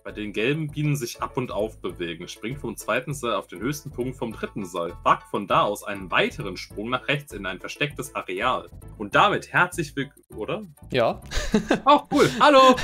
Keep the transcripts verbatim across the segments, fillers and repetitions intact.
bei den gelben Bienen sich ab und auf bewegen. Springt vom zweiten Seil auf den höchsten Punkt vom dritten Seil. Wagt von da aus einen weiteren Sprung nach rechts in ein verstecktes Areal. Und damit herzlich willkommen, oder? Ja. Oh, cool. Hallo!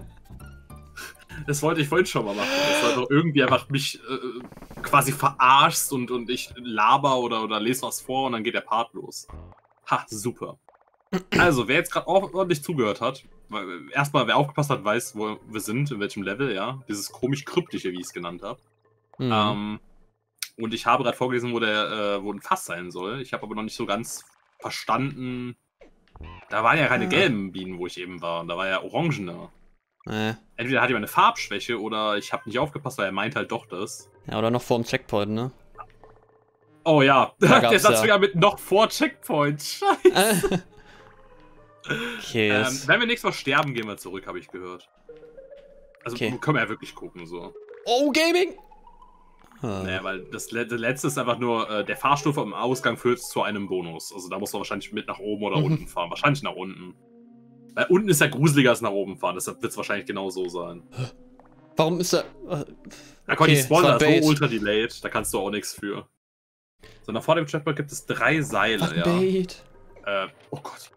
Das wollte ich vorhin schon mal machen. Das war doch irgendwie einfach mich äh, quasi verarscht und, und ich laber oder, oder lese was vor und dann geht der Part los. Ha, super. Also, wer jetzt gerade ordentlich zugehört hat, weil erstmal, wer aufgepasst hat, weiß, wo wir sind, in welchem Level, ja. Dieses komisch kryptische, wie ich es genannt habe. Mhm. Ähm, und ich habe gerade vorgelesen, wo, der, äh, wo ein Fass sein soll. Ich habe aber noch nicht so ganz verstanden. Da waren ja keine ah. gelben Bienen, wo ich eben war. Da war ja orangene. Äh. Entweder hat jemand eine Farbschwäche oder ich habe nicht aufgepasst, weil er meint halt doch das. Ja, oder noch vor dem Checkpoint, ne? Oh ja, der Satz sogar ja. mit noch vor Checkpoint. Scheiße. Okay, ähm, wenn wir nächstes Mal sterben, gehen wir zurück, habe ich gehört. Also okay. können wir ja wirklich gucken, so. Oh, Gaming! Hm. Naja, weil das, das letzte ist einfach nur, äh, der Fahrstuhl am Ausgang führt zu einem Bonus. Also da muss man wahrscheinlich mit nach oben oder mhm. unten fahren. Wahrscheinlich nach unten. Weil unten ist ja gruseliger als nach oben fahren, deshalb wird es wahrscheinlich genau so sein. Warum ist er... Da okay, konnte ich spoilern, das ist so ultra delayed, da kannst du auch nichts für. So, nach vor dem Checkpoint gibt es drei Seile, Ach, ja. Bait. Äh, oh Gott.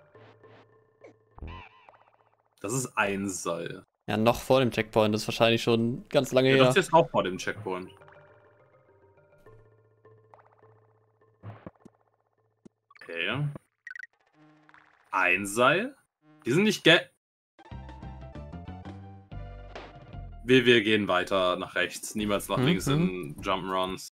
Das ist ein Seil. Ja, noch vor dem Checkpoint, das ist wahrscheinlich schon ganz lange ja, her. Das ist jetzt auch vor dem Checkpoint. Okay. Ein Seil? Die sind nicht ge... Wir, wir gehen weiter nach rechts, niemals nach mhm. links in Jump'n'Runs.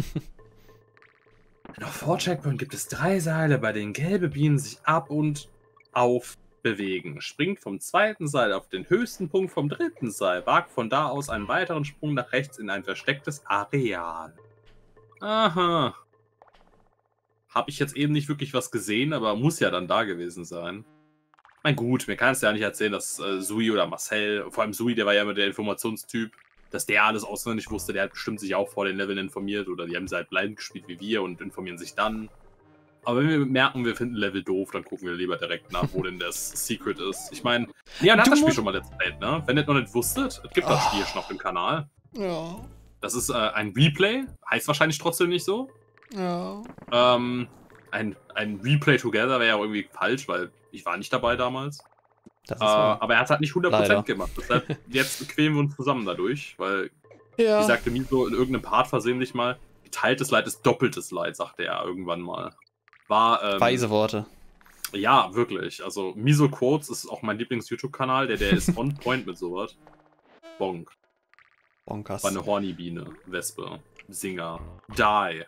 Noch vor Checkpoint gibt es drei Seile, bei denen gelbe Bienen sich ab und auf bewegen. Springt vom zweiten Seil auf den höchsten Punkt vom dritten Seil. Wagt von da aus einen weiteren Sprung nach rechts in ein verstecktes Areal. Aha. Habe ich jetzt eben nicht wirklich was gesehen, aber muss ja dann da gewesen sein. Mein gut, mir kann es ja nicht erzählen, dass äh, Sui oder Marcel, vor allem Sui, der war ja immer der Informationstyp, dass der alles auswendig wusste, der hat bestimmt sich auch vor den Leveln informiert oder die haben sie halt blind gespielt wie wir und informieren sich dann. Aber wenn wir merken, wir finden Level doof, dann gucken wir lieber direkt nach, wo denn das Secret ist. Ich meine, Leon hat das Spiel schon mal Let's Played, ne? Wenn ihr noch nicht wusstet, es gibt das Spiel schon auf dem Kanal. Ja. Das ist äh, ein Replay, heißt wahrscheinlich trotzdem nicht so. Ja. Ähm, ein, ein Replay Together wäre ja irgendwie falsch, weil ich war nicht dabei damals. Das ist äh, aber er hat halt nicht hundert Prozent Leider. gemacht. Deshalb, jetzt quälen wir uns zusammen dadurch, weil, ja. wie sagte Miso in irgendeinem Part versehentlich mal, geteiltes Leid ist doppeltes Leid, sagte er irgendwann mal. War, ähm, weise Worte. Ja, wirklich. Also, Miso Quotes ist auch mein Lieblings-YouTube-Kanal, der, der ist on point mit sowas. Bonk. Bonkers. War eine Horny-Biene, Wespe, Singer, Die.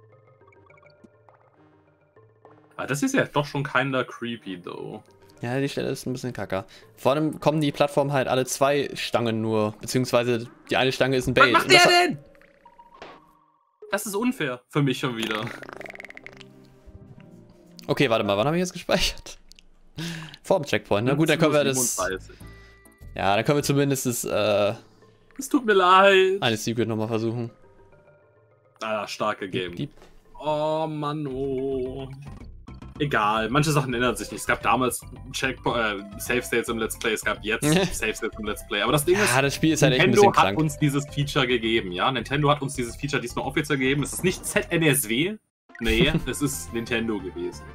Aber das ist ja doch schon kinda creepy, though. Ja, die Stelle ist ein bisschen kacker. Vor allem kommen die Plattformen halt alle zwei Stangen nur, beziehungsweise die eine Stange ist ein Bait. Was macht der denn? Das ist unfair für mich schon wieder. Okay, warte mal, wann habe ich jetzt gespeichert? Vor dem Checkpoint, na gut, dann können wir das... Ja, dann können wir zumindest das, äh... Es tut mir leid. Eine Secret nochmal versuchen. Ah, starke Game. Die, die... Oh, Mann, oh. Egal, manche Sachen ändern sich nicht. Es gab damals Checkpoint, äh, Save States im Let's Play, es gab jetzt Save States im Let's Play. Aber das Ding ja, ist, das Spiel ist halt Nintendo echt ein bisschen hat krank. uns dieses Feature gegeben, ja? Nintendo hat uns dieses Feature diesmal offiziell gegeben. Es ist nicht Z N S W. Nee, es ist Nintendo gewesen.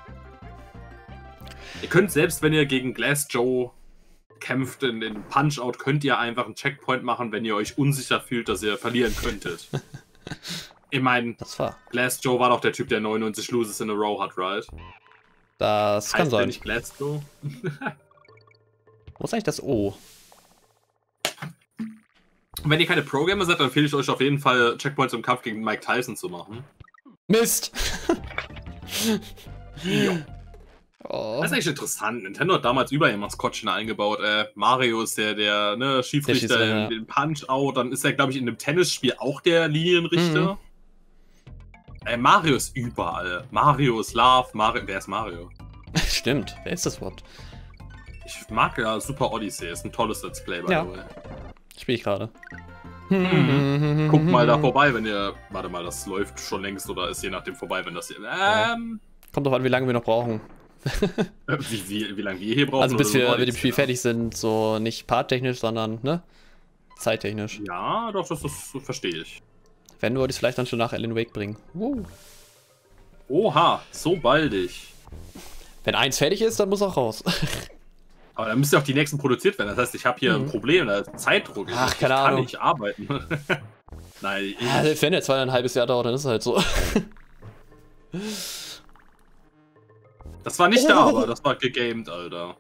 Ihr könnt selbst, wenn ihr gegen Glass Joe kämpft in, in Punch-Out, könnt ihr einfach einen Checkpoint machen, wenn ihr euch unsicher fühlt, dass ihr verlieren könntet. Ich meine, Glass Joe war doch der Typ, der neunundneunzig Loses in a Row hat, right? Das heißt kann sein. Der nicht Glass Joe? Wo ist eigentlich das O? Wenn ihr keine Pro-Gamer seid, dann empfehle ich euch auf jeden Fall, Checkpoints im Kampf gegen Mike Tyson zu machen. Mist! Jo. Oh. Das ist echt interessant. Nintendo hat damals überall Maskottchen eingebaut. Äh, Mario ist der, der ne, Schiedsrichter der ja. in Punch-Out. Dann ist er, glaube ich, in einem Tennisspiel auch der Linienrichter. Mhm. Äh, Mario ist überall. Mario ist Love. Mario. Wer ist Mario? Stimmt. Wer ist das Wort? Ich mag ja Super Odyssey. Ist ein tolles Let's Play, by ja. the way. Spiel ich gerade. Hm. Guckt mal da vorbei, wenn ihr... Warte mal, das läuft schon längst oder ist je nachdem vorbei, wenn das hier... Ähm... Kommt doch an, wie lange wir noch brauchen. wie, wie, wie lange wir hier brauchen? Also bis wir mit dem Spiel fertig sind, so nicht parttechnisch, sondern, ne? Zeittechnisch. Ja, doch, das, das, das verstehe ich. Wenn, wollte ich es vielleicht dann schon nach Alan Wake bringen. Wow. Oha, so baldig. Wenn eins fertig ist, dann muss auch raus. Aber dann müssen ja auch die nächsten produziert werden. Das heißt, ich habe hier mhm. ein Problem, da ist Zeitdruck. Ach, ich keine kann Ahnung. nicht arbeiten. Nein, ich ja, selbst wenn jetzt ein halbes Jahr dauert, dann ist es halt so. Das war nicht oh. da, aber das war gegamed, Alter.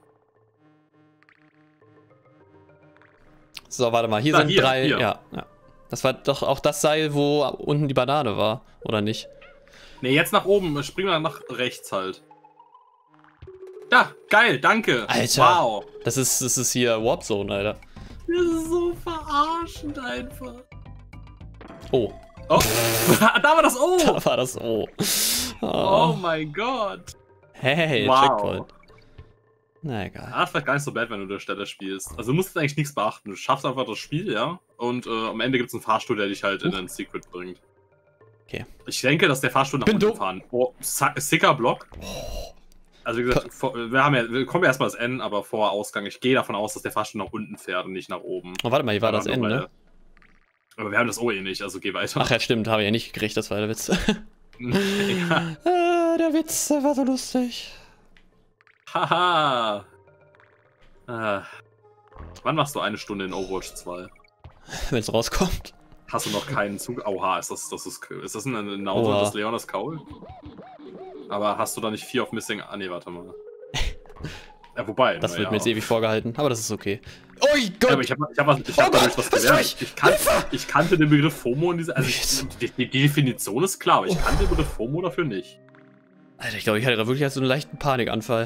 So, warte mal, hier da, sind hier, drei. Hier. Ja, ja. Das war doch auch das Seil, wo unten die Banane war, oder nicht? Ne, jetzt nach oben. Springen wir nach rechts halt. Da, geil, danke. Alter. Wow. Das ist, das ist hier Warp Zone, Alter. Das ist so verarschend einfach. Oh. Oh. Da war das O. Da war das O. Oh, oh mein Gott. Hey, wow. Checkpoint. Na egal. Ah, vielleicht gar nicht so bad, wenn du der Stelle spielst. Also du musst eigentlich nichts beachten. Du schaffst einfach das Spiel, ja. Und äh, am Ende gibt es einen Fahrstuhl, der dich halt uh. in ein Secret bringt. Okay. Ich denke, dass der Fahrstuhl nach Bin unten du fahren. Oh, sicker Block. Oh. Also wie gesagt, vor, wir haben ja, wir kommen ja erstmal das N, aber vor Ausgang. Ich gehe davon aus, dass der Fahrstuhl nach unten fährt und nicht nach oben. Oh, warte mal, hier war das N, ne? Aber wir haben das O eh nicht, also geh weiter. Ach ja, stimmt, habe ich ja nicht gekriegt, das war der Witz. Ja. Ah, der Witz, der war so lustig. Haha. Ah. Wann machst du eine Stunde in Overwatch zwei? Wenn es rauskommt. Hast du noch keinen Zug? Oha, ist das, das ist, ist das ein Nauser des Leonas Kaul? Aber hast du da nicht vier auf Missing? Ah, nee, warte mal. Ja, wobei. Das wird ja. mir jetzt ewig vorgehalten, aber das ist okay. Oh Gott! Ja, aber ich habe ich hab was, ich hab oh dadurch Gott, was gelernt. Ich, kan ich kannte den Begriff FOMO in dieser. Also die, die Definition ist klar, aber ich kannte den Begriff FOMO dafür nicht. Alter, ich glaube, ich hatte da wirklich so einen leichten Panikanfall.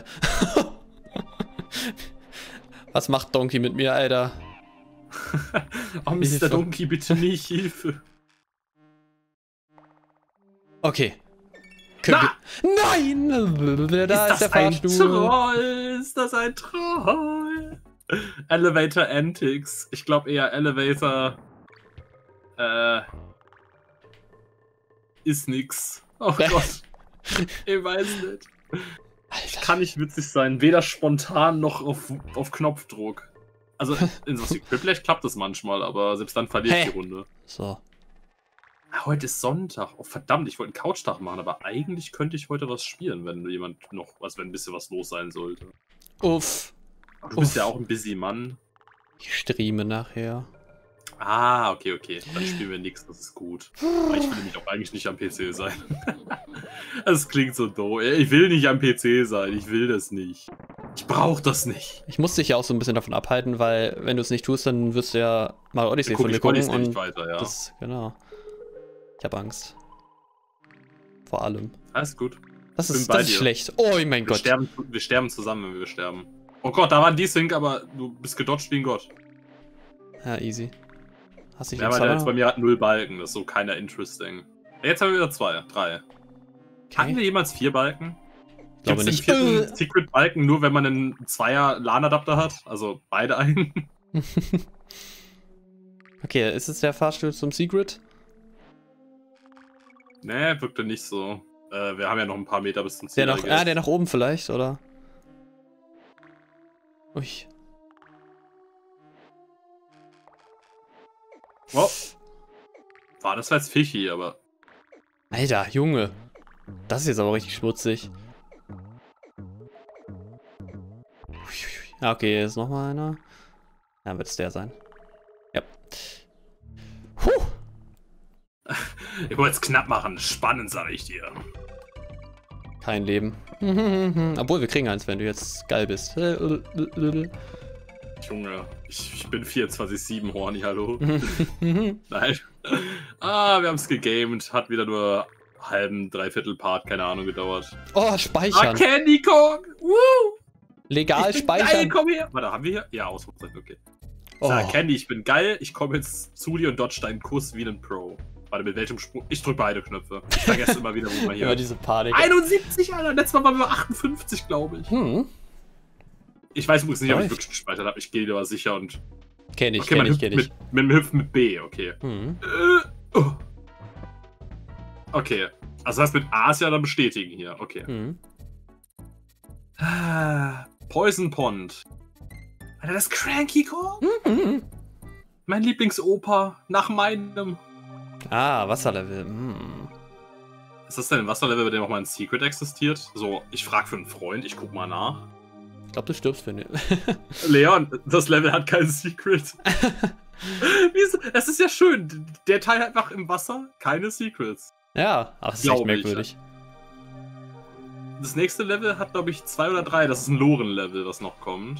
Was macht Donkey mit mir, Alter? Oh, Mister Donkey, bitte nicht, Hilfe. Okay. Na! Nein! Da ist, ist der Fahrstuhl. Ein Troll? Ist das ein Troll? Elevator Antics. Ich glaube eher Elevator. Äh. Ist nix. Oh Gott. Ich weiß nicht. Alter. Kann nicht witzig sein. Weder spontan noch auf, auf Knopfdruck. Also in so Whiplash klappt das manchmal, aber selbst dann verliert hey. die Runde. So. Heute ist Sonntag. Oh verdammt, ich wollte einen Couchtag machen, aber eigentlich könnte ich heute was spielen, wenn jemand noch, also wenn ein bisschen was los sein sollte. Uff. Aber du bist Uff. ja auch ein busy Mann. Ich streame nachher. Ah, okay, okay. Dann spielen wir nichts, das ist gut. Aber ich will nämlich auch eigentlich nicht am P C sein. Das klingt so doof. Ich will nicht am P C sein, ich will das nicht. Ich brauche das nicht. Ich muss dich ja auch so ein bisschen davon abhalten, weil wenn du es nicht tust, dann wirst du ja mal Odyssey von mir gucken. Und nicht weiter, ja. Das, genau. Ich habe Angst. Vor allem. Alles gut. Das ist, das ist schlecht. Oh mein wir Gott. Sterben, wir sterben zusammen, wenn wir sterben. Oh Gott, da war ein Desync, aber du bist gedodged wie ein Gott. Ja, easy. Hast dich ja, aber der jetzt bei mir hat null Balken, das ist so keiner interesting. Jetzt haben wir wieder zwei, drei. Okay. Hatten wir jemals vier Balken? Gibt es den vierten Secret Balken nur, wenn man einen Zweier LAN-Adapter hat? Also beide einen? Okay, ist es der Fahrstuhl zum Secret? Nee, wirkte nicht so. Äh, wir haben ja noch ein paar Meter bis zum Ziel. Der nach, ah, der nach oben vielleicht, oder? Ui. Oh. War das war jetzt Fischi, aber... Alter, Junge. Das ist jetzt aber richtig schmutzig. Okay, hier ist nochmal einer. Dann wird es der sein. Ja. Puh. Ich wollte es knapp machen. Spannend, sage ich dir. Kein Leben. Obwohl, wir kriegen eins, wenn du jetzt geil bist. Junge, ich, ich bin vierundzwanzig sieben horny, hallo. Nein. Ah, wir haben es gegamed. Hat wieder nur halben, dreiviertel Part, keine Ahnung, gedauert. Oh, speichern. Ah, Candy Kong. Woo! Legal ich speichern. Geil, komm her. Warte, haben wir hier? Ja, Ausrufezeichen, okay. Oh. Sag, Candy, ich bin geil. Ich komme jetzt zu dir und dodge deinen Kuss wie ein Pro. Warte, mit welchem Sprung? Ich drücke beide Knöpfe. Ich vergesse immer wieder, wo man hier... Ja, diese Panik. einundsiebzig, Alter. Letztes Mal waren wir achtundfünfzig, glaube ich. Hm. Ich weiß übrigens nicht, ob ich wirklich gespeichert habe. Ich gehe lieber sicher und... Kenn ich, okay, kenn ich, kenn ich. Mit, mit dem Hüpfen mit B, okay. Hm. Äh, oh. Okay. Also das mit A ist ja dann bestätigen hier. Okay. Hm. Poison Pond. Alter, das ist Cranky Kong? Mhm. Mein Lieblingsoper nach meinem. Ah, Wasserlevel. Hm. Ist das denn ein Wasserlevel, bei dem auch mal ein Secret existiert? So, ich frage für einen Freund, ich guck mal nach. Ich glaube, du stirbst für den. Leon, das Level hat kein Secret. Wieso? Das ist ja schön. Der Teil hat einfach im Wasser keine Secrets. Ja, aber das ist echt merkwürdig. Ich. Das nächste Level hat, glaube ich, zwei oder drei. Das ist ein Loren-Level, was noch kommt.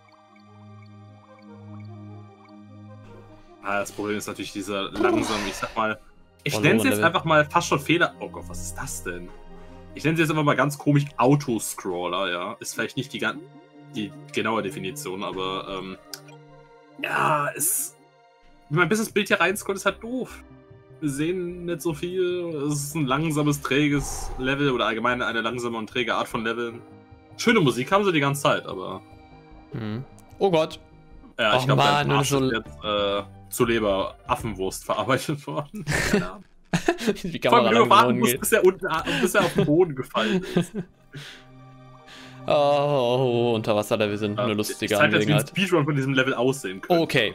Ah, das Problem ist natürlich dieser langsame, ich sag mal... Ich nenne es jetzt einfach mal fast schon Fehler... Oh Gott, was ist das denn? Ich nenne es jetzt einfach mal ganz komisch Autoscroller, ja. Ist vielleicht nicht die, ganz, die genaue Definition, aber... Ähm, ja, es... Wenn man bis das Bild hier reinscrollt, ist halt doof. Wir sehen nicht so viel. Es ist ein langsames, träges Level oder allgemein eine langsame und träge Art von Leveln. Schöne Musik haben sie die ganze Zeit, aber... Hm. Oh Gott. Ja, ich glaube, der Marsch ist jetzt äh, zu Leber Affenwurst verarbeitet worden. Ja. Die Kamera Vor allem, du warten musst, bis er, unten, bis er auf den Boden gefallen ist. Oh, oh, oh, Unterwasserlevel sind ja, eine lustige ich Angelegenheit. Ich zeige jetzt, wie ein Speedrun von diesem Level aussehen könnte. Okay.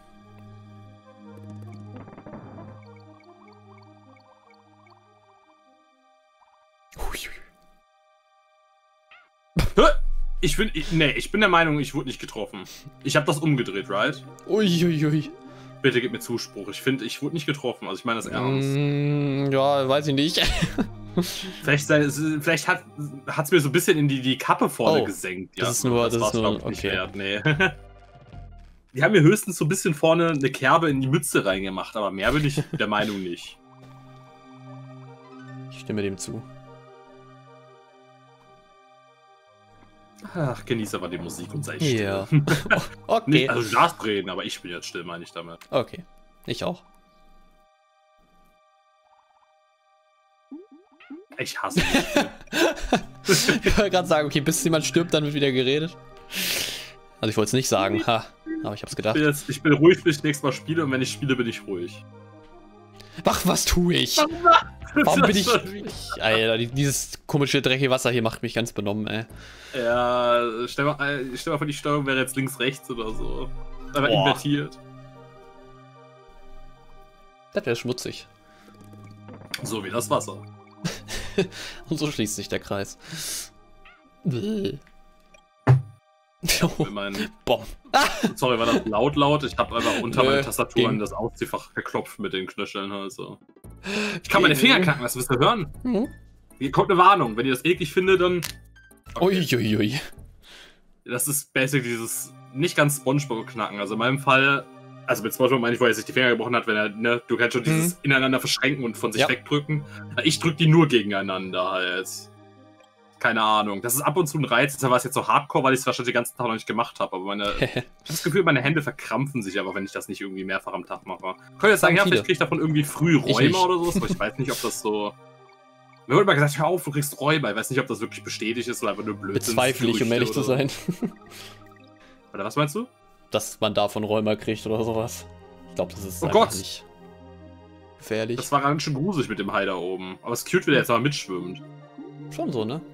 Ich bin, ich, nee, ich bin der Meinung, ich wurde nicht getroffen. Ich habe das umgedreht, right? Uiuiui. Ui, ui. Bitte gib mir Zuspruch. Ich finde, ich wurde nicht getroffen. Also ich meine das ernst. Mm, ja, weiß ich nicht. Vielleicht, vielleicht hat es mir so ein bisschen in die, die Kappe vorne oh, gesenkt. Ja, das ist nur, das, das ist nur, okay. Nicht wert, nee. Die haben mir höchstens so ein bisschen vorne eine Kerbe in die Mütze reingemacht, aber mehr bin ich der Meinung nicht. Ich stimme dem zu. Ach, genieße aber die Musik und sei still. Ja. Okay. Nicht, also du darfst reden, aber ich bin jetzt still, meine ich damit. Okay. Ich auch. Ich hasse dich. Ich wollte gerade sagen, okay, bis jemand stirbt, dann wird wieder geredet. Also ich wollte es nicht sagen, ha, aber ich hab's gedacht. Ich bin, jetzt, ich bin ruhig, bis ich nächstes Mal spiele und wenn ich spiele, bin ich ruhig. Ach, was tue ich? Warum bin ich... ich Alter, dieses komische, dreckige Wasser hier macht mich ganz benommen, ey. Ja, stell mal, stell mal vor, die Steuerung wäre jetzt links, rechts oder so. Aber Boah. invertiert. Das wäre schmutzig. So wie das Wasser. Und so schließt sich der Kreis. Ja, mein... Sorry, war das laut laut? Ich habe einfach unter Nö, meiner Tastatur ging. an das Ausziehfach geklopft mit den Knöcheln. Also. Ich kann meine Finger knacken, das wisst ihr hören. Mhm. Hier kommt eine Warnung. Wenn ihr das eklig findet, dann... Okay. Uiuiui. Ui. Das ist basically dieses nicht ganz Spongebob-Knacken. Also in meinem Fall... Also mit Spongebob meine ich, wo er sich die Finger gebrochen hat, wenn er, ne, du kennst schon dieses mhm. ineinander verschränken und von sich ja. wegdrücken. Ich drück die nur gegeneinander halt. Keine Ahnung. Das ist ab und zu ein Reiz. Deshalb war es jetzt so hardcore, weil ich es wahrscheinlich den ganzen Tag noch nicht gemacht habe. Aber meine, ich habe das Gefühl, meine Hände verkrampfen sich aber, wenn ich das nicht irgendwie mehrfach am Tag mache. Ich könnte jetzt sagen, ja, vielleicht kriege ich davon irgendwie früh Rheuma oder sowas, aber ich weiß nicht, ob das so... Mir wurde immer gesagt, hör auf, du kriegst Rheuma. Ich weiß nicht, ob das wirklich bestätigt ist oder einfach nur Blödsinn. Bezweifle ich, um ehrlich zu sein. Oder was meinst du? Dass man davon Rheuma kriegt oder sowas. Ich glaube, das ist oh einfach Gott. nicht gefährlich. Das war ganz schön gruselig mit dem Hai da oben. Aber es ist cute, wie der jetzt aber mitschwimmt. Schon so, ne?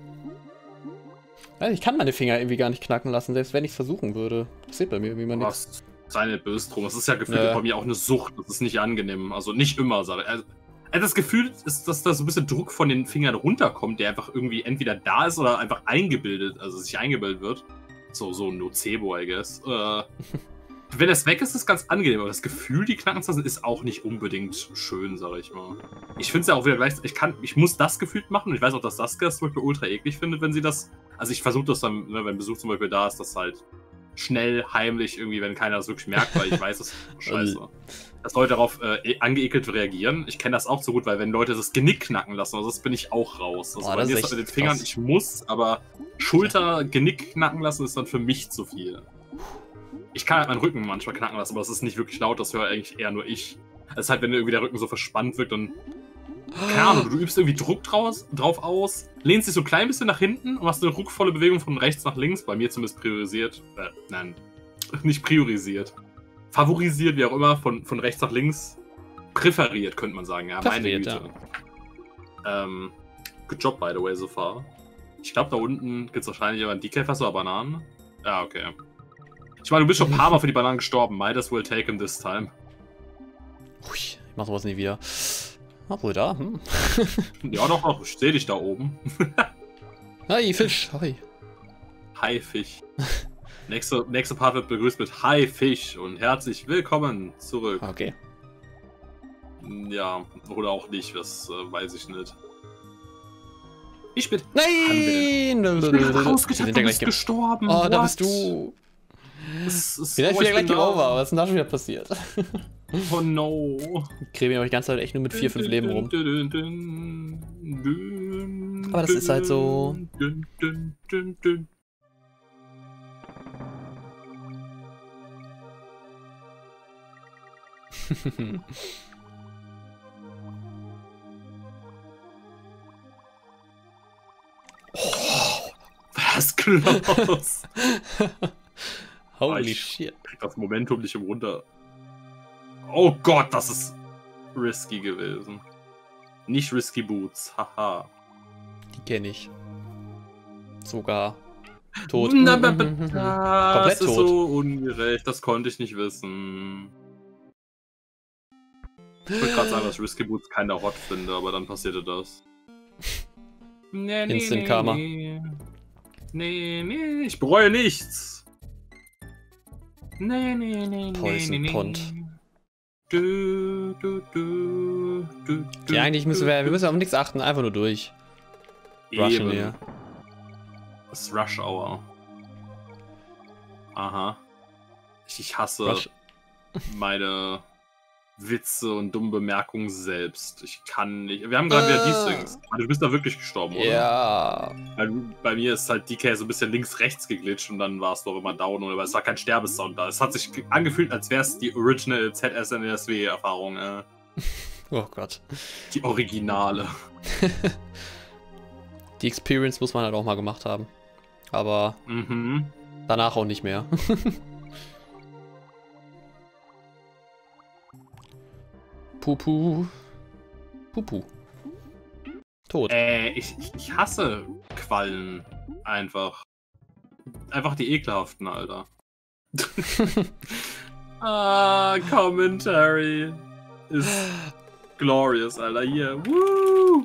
Also ich kann meine Finger irgendwie gar nicht knacken lassen, selbst wenn ich es versuchen würde. Das sieht bei mir irgendwie mal nichts. Sei nicht böse drum. Das ist ja gefühlt ja. bei mir auch eine Sucht. Das ist nicht angenehm. Also nicht immer, sage ich. Also, das Gefühl ist, dass da so ein bisschen Druck von den Fingern runterkommt, der einfach irgendwie entweder da ist oder einfach eingebildet, also sich eingebildet wird. So, so ein Nocebo, I guess. Äh, wenn das weg ist, ist es ganz angenehm, aber das Gefühl, die knacken zu lassen, ist auch nicht unbedingt schön, sage ich mal. Ich finde es ja auch wieder gleich, ich kann, ich muss das gefühlt machen und ich weiß auch, dass Saskia das zum Beispiel ultra eklig findet, wenn sie das, also ich versuche das dann, ne, wenn Besuch zum Beispiel da ist, das halt schnell, heimlich irgendwie, wenn keiner das wirklich merkt, weil ich weiß, das ist scheiße. Dass Leute darauf äh, angeekelt reagieren. Ich kenne das auch so gut, weil wenn Leute das Genick knacken lassen, also das bin ich auch raus. Also oh, bei mir ist das mit den Fingern, krass. Ich muss, aber Schulter, Genick knacken lassen ist dann für mich zu viel. Ich kann halt meinen Rücken manchmal knacken lassen, aber das ist nicht wirklich laut, das höre eigentlich eher nur ich. Das ist halt, wenn irgendwie der Rücken so verspannt wirkt und keine Ahnung, du übst irgendwie Druck draus, drauf aus, lehnst dich so ein klein bisschen nach hinten und machst eine ruckvolle Bewegung von rechts nach links, bei mir zumindest priorisiert, äh, nein, nicht priorisiert. Favorisiert, wie auch immer, von, von rechts nach links. Präferiert, könnte man sagen, ja. Präferiert, meine Güte. Ja. Ähm, good job, by the way, so far. Ich glaube, da unten gibt es wahrscheinlich aber ein Decaf, oder Bananen. Ja, okay. Ich meine, du bist schon ein paar Mal für die Bananen gestorben. Might as well take him this time. Ui, ich mach sowas nie wieder. Obwohl da, hm. Ja, doch, doch. Ich seh dich da oben. Hi, Fisch. Hi. Hi, Fisch. Nächste, nächste Part wird begrüßt mit Hi, Fisch und herzlich willkommen zurück. Okay. Ja, oder auch nicht, das äh, weiß ich nicht. Ich bin... Nein! Ich bin rausgetappt, du bist gestorben. Oh, What? da bist du. Es ist Vielleicht wieder gleich Game Over, was ist denn da schon wieder passiert? Oh no. Ich kriege mich die ganze Zeit echt nur mit vier, fünf Leben rum. Aber das ist halt so. Oh, was Klaus? Holy ich shit. Krieg das Momentum nicht im runter. Oh Gott, das ist risky gewesen. Nicht Risky Boots, haha. Die kenne ich. Sogar. Tot. Na, mm, das mm, mm, mm. Komplett ist tot. so ungerecht, das konnte ich nicht wissen. Ich würde gerade sagen, dass ich Risky Boots keiner hot finde, aber dann passierte das. Nee, nee, Instant nee, Karma. Nee. nee, nee, ich bereue nichts. Nee, nee, nee, Poison nee, nee. Pond. Du, du, du, du, du, Ja, eigentlich müssen wir, wir müssen auf nichts achten, einfach nur durch. Rushen Eben. hier. Das ist Rush Hour. Aha. Ich, ich hasse Rush. meine Witze und dumme Bemerkungen selbst. Ich kann nicht. Wir haben gerade wieder Äh. die Things. Du bist da wirklich gestorben, oder? Ja. Weil bei mir ist halt D K so ein bisschen links-rechts geglitscht und dann war es doch immer down, aber es war kein Sterbesound da. Es hat sich angefühlt, als wäre es die Original Z S N S W-Erfahrung. Äh. Oh Gott. Die Originale. Die Experience muss man halt auch mal gemacht haben. Aber Mhm. danach auch nicht mehr. Pupu. Pupu. Tot. Äh, ich, ich hasse Quallen. Einfach. Einfach die ekelhaften, Alter. Ah, Commentary ist glorious, Alter. Hier. Woo!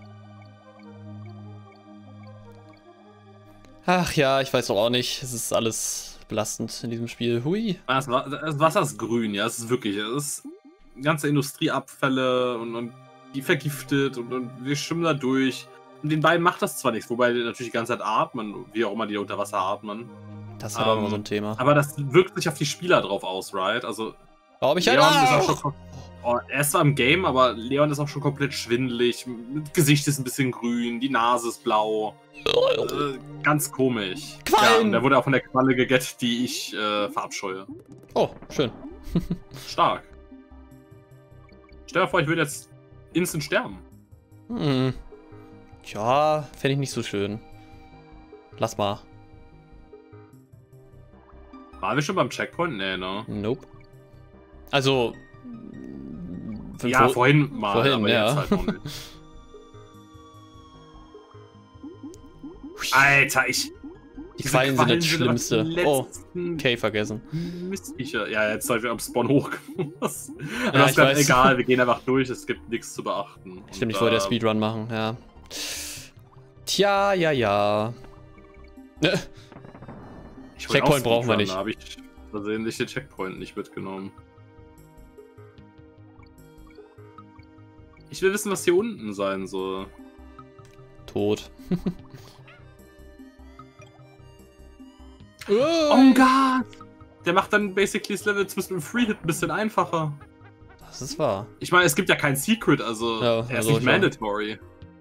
Ach ja, ich weiß doch auch nicht. Es ist alles belastend in diesem Spiel. Hui. Das, Wa- das Wasser ist grün, ja. Es ist wirklich. Es ist ganze Industrieabfälle und, und die vergiftet und, und wir schwimmen da durch. Und den beiden macht das zwar nichts, wobei die natürlich die ganze Zeit atmen, wie auch immer die unter Wasser atmen. Das ist halt auch Ähm, immer so ein Thema. Aber das wirkt sich auf die Spieler drauf aus, right? Also, Glaub ich halt Leon ist auch. auch schon. Oh, er ist zwar im Game, aber Leon ist auch schon komplett schwindelig. Das Gesicht ist ein bisschen grün, die Nase ist blau. Äh, ganz komisch. Quallen! Ja, und der wurde auch von der Qualle gegettet, die ich äh, verabscheue. Oh, schön. Stark. Stell dir vor, ich würde jetzt instant sterben. Hm. Tja, fände ich nicht so schön. Lass mal. Waren wir schon beim Checkpoint? Nee, ne? Nope. Also. von Ja, vor- vorhin mal, vorhin, aber ja. jetzt halt noch nicht. Alter, ich... Die diese Quallen sind das aber Schlimmste. die Oh, letzten okay, vergessen. Mistviecher. Ja, jetzt soll ich am Spawn hochgemusst. Ja, Ja, das ich ist weiß. egal, wir gehen einfach durch, es gibt nichts zu beachten. Stimmt, ich Und, wollte ja äh, Speedrun machen, ja. Tja, ja, ja. ich wollte Checkpoint auch brauchen wir Speedrun, nicht. Da habe ich versehentlich den Checkpoint nicht mitgenommen. Ich will wissen, was hier unten sein soll. Tot. Oh Gott! Der macht dann basically das Level zumindest mit dem Free-Hit ein bisschen einfacher. Das ist wahr. Ich meine, es gibt ja kein Secret, also Ja, er ist also nicht schon. mandatory.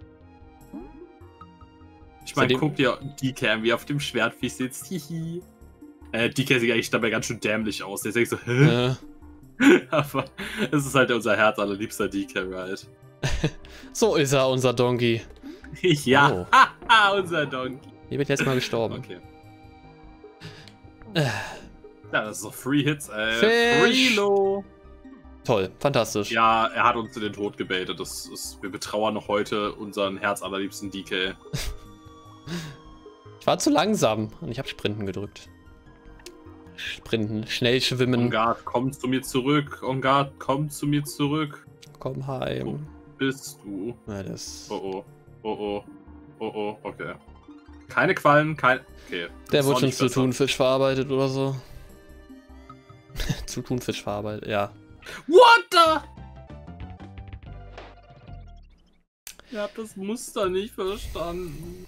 Ich meine, Seitdem- guck dir D K wie auf dem Schwertvieh sitzt. Hihi. Äh, D K sieht eigentlich dabei ganz schön dämlich aus. Der denkt so, hä? Äh, Aber es ist halt unser Herz allerliebster D K, right? so ist er, unser Donkey. Ja, Oh. haha, unser Donkey. Hier wird jetzt mal gestorben. Okay. Äh, Ja, das ist doch Free Hits, ey. Fisch. Freelo. toll, fantastisch. Ja, er hat uns in den Tod gebaitet. Das ist, wir betrauern noch heute unseren herzallerliebsten D K. Ich war zu langsam und ich habe Sprinten gedrückt. Sprinten, schnell schwimmen. Ongard, komm zu mir zurück. Ongard, komm zu mir zurück. Komm heim. Wo bist du? Ja, das... Oh oh. Oh oh. Oh oh, okay. Keine Quallen, kein... Okay. Der wurde schon zu Thunfisch verarbeitet oder so. zu Thunfisch verarbeitet, ja. What the? Ich hab das Muster nicht verstanden.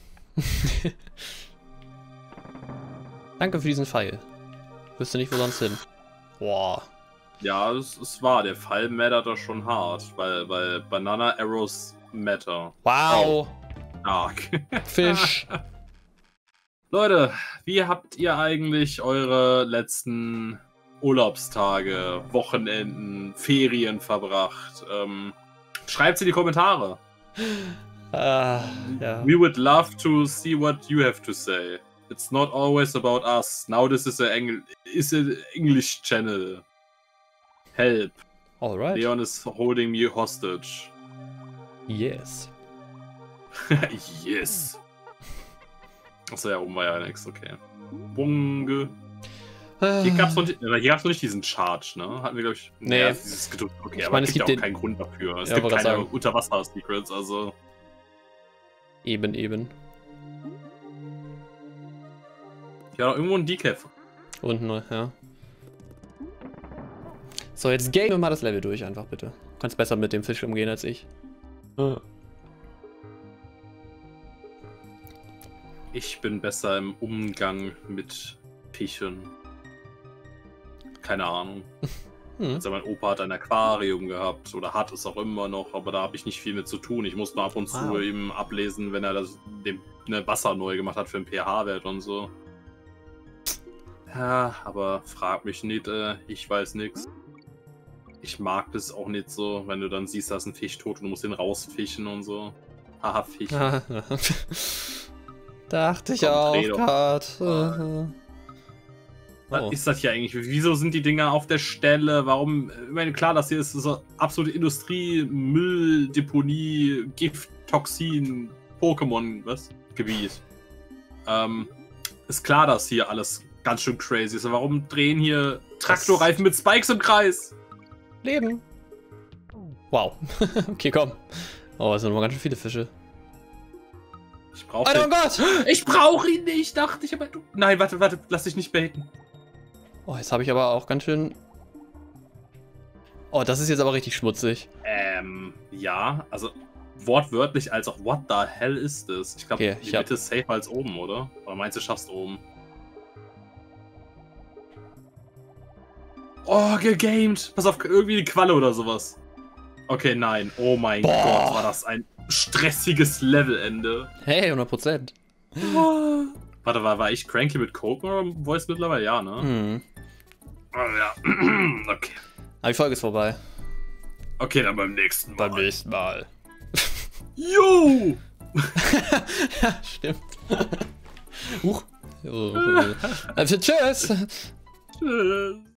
Danke für diesen Pfeil. Wüsste nicht, wo sonst hin. Boah. Ja, es, es war. Der Fall mattert da schon hart, weil, weil Banana Arrows matter. Wow. Oh. Dark. Fisch. Leute, wie habt ihr eigentlich eure letzten Urlaubstage, Wochenenden, Ferien verbracht? Ähm, schreibt sie in die Kommentare. Ah, ja. We would love to see what you have to say. It's not always about us. Now this is a Engl is an English channel. Help. Alright. Leon is holding me hostage. Yes. Yes. Achso, ja, oben war ja nichts, okay. Bunge. Ah. Hier gab's noch, nicht, hier gab's noch nicht diesen Charge, ne? Hatten wir, glaube ich. Nee. Ja, dieses Geduld. Okay, ich aber meine, es es gibt gibt ja auch den... keinen Grund dafür. Es ja, gibt keine sagen. Unterwasser-Secrets, also. Eben, eben. Ja, irgendwo ein Decaf. Unten, ja. So, jetzt gehen wir mal das Level durch, einfach bitte. Du kannst besser mit dem Fisch umgehen als ich. Ah. Ich bin besser im Umgang mit Fischen. Keine Ahnung. Hm. Also mein Opa hat ein Aquarium gehabt oder hat es auch immer noch, aber da habe ich nicht viel mit zu tun. Ich muss nur ab und zu Wow. ihm ablesen, wenn er das dem ne, Wasser neu gemacht hat für den pH-Wert und so. Ja, aber frag mich nicht, äh, ich weiß nichts. Ich mag das auch nicht so, wenn du dann siehst, da ist ein Fisch tot und du musst den rausfischen und so. Haha, Fisch. Ah, dachte ich Komm, auch dreh doch. gerade. Was Oh. ist das hier eigentlich? Wieso sind die Dinger auf der Stelle? Warum? Ich meine, klar, das hier ist so absolute Industrie, Müll, Deponie, Gift, Toxin, Pokémon, was? Gebiet. Ähm, ist klar, dass hier alles ganz schön crazy ist. Warum drehen hier Traktorreifen mit Spikes im Kreis? Leben. Wow. Okay, komm. Oh, es sind noch ganz schön viele Fische. Ich brauche Oh ihn. Gott! Ich brauche ihn nicht, dachte ich, aber du. Nein, warte, warte, lass dich nicht baiten. Oh, jetzt habe ich aber auch ganz schön... Oh, das ist jetzt aber richtig schmutzig. Ähm, ja, also wortwörtlich als auch what the hell ist das? Ich glaube, Okay, die ich hab- Mitte ist safer als oben, oder? Oder meinst du, schaffst oben? Oh, gegamed! Pass auf, irgendwie eine Qualle oder sowas. Okay, nein. Oh mein Boah. Gott, war das ein stressiges Levelende. Hey, hundert Prozent. Oh. Warte, war, war ich cranky mit Coke Voice mittlerweile? Ja, ne? Hm. Oh, ja. Okay. Aber die Folge ist vorbei. Okay, dann beim nächsten Mal. Beim nächsten Mal. Jo! Ja, stimmt. Huch. Also, tschüss. Tschüss.